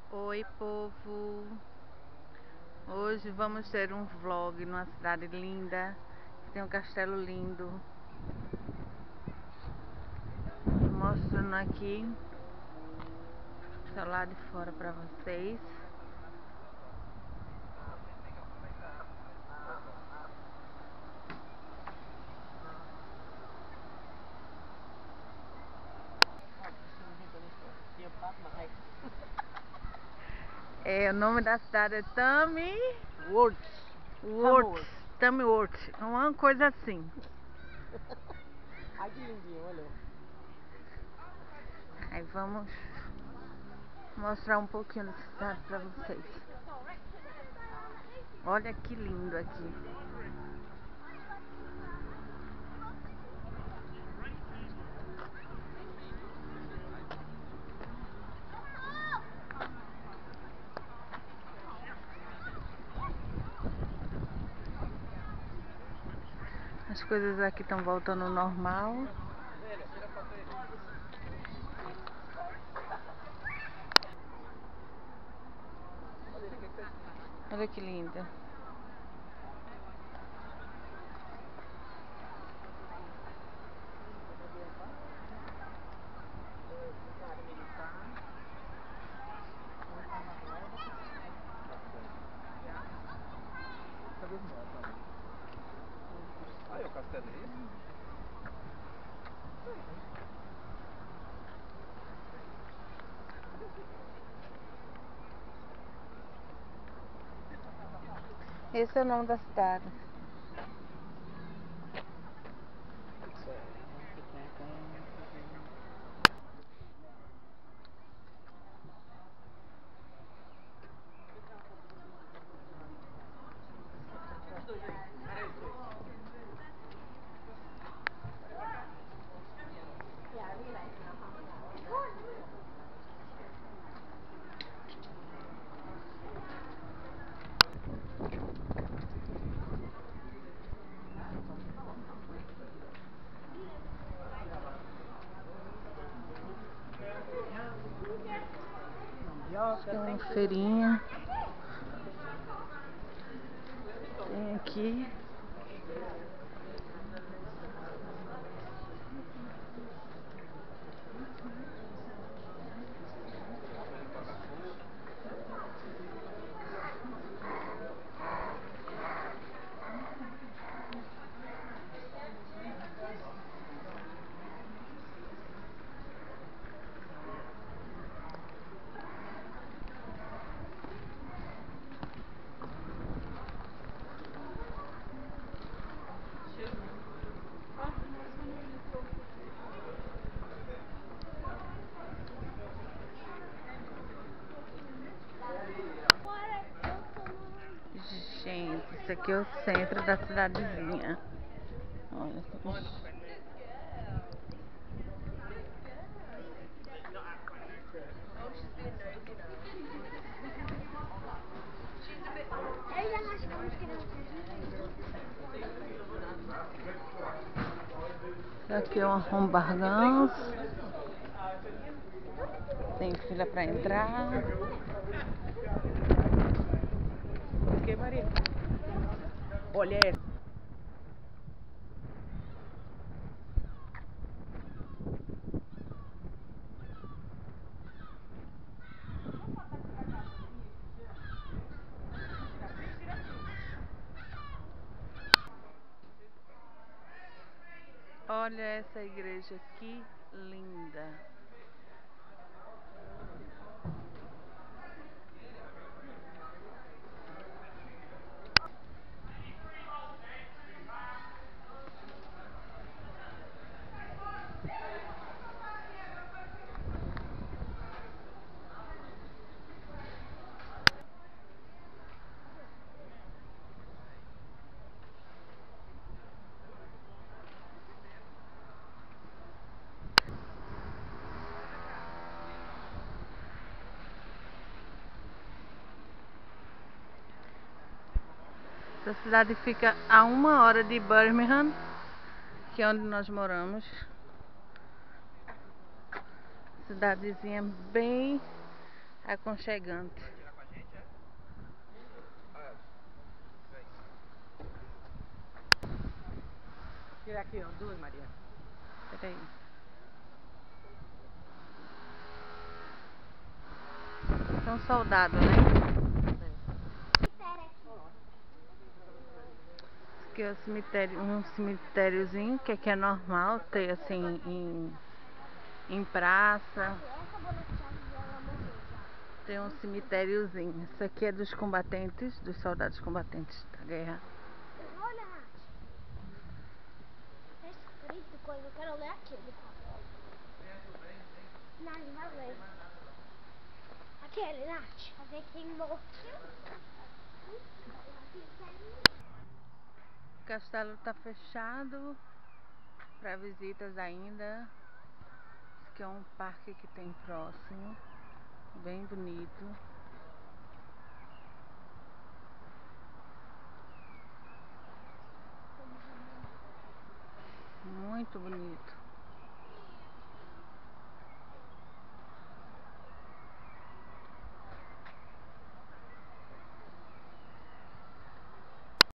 Oi, povo! Hoje vamos ter um vlog numa cidade linda, que tem um castelo lindo. Mostrando aqui do lado de fora pra vocês. O nome da cidade é Tamworth, uma coisa assim. Ai, que lindinho, olha. Aí vamos mostrar um pouquinho da cidade pra vocês. Olha que lindo aqui. As coisas aqui estão voltando ao normal. Olha que linda. Aí, o castelinho. Esse é o nome da cidade. É uma feirinha. Tem aqui. Gente, isso aqui é o centro da cidadezinha. Olha. Aqui é uma Hombargans. Tem fila pra entrar. O que, Maria? Olha essa. Olha essa igreja que linda. Essa cidade fica a 1 hora de Birmingham, que é onde nós moramos. Cidadezinha bem aconchegante. Vai tirar com a gente, é? Ah, vem. Tira aqui, ó, duas, Maria. Peraí. São soldados, né? Aqui é o cemitério, um cemitériozinho que aqui é normal ter assim em praça. Tem um cemitériozinho. Isso aqui é dos combatentes, dos soldados combatentes da guerra. Olha, Nath. Tá escrito coisa, eu quero ler aquele. Não, não vai ler. Aquele, Nath. Pra ver quem morreu. O castelo está fechado para visitas ainda. Esse aqui é um parque que tem próximo, bem bonito. Muito bonito.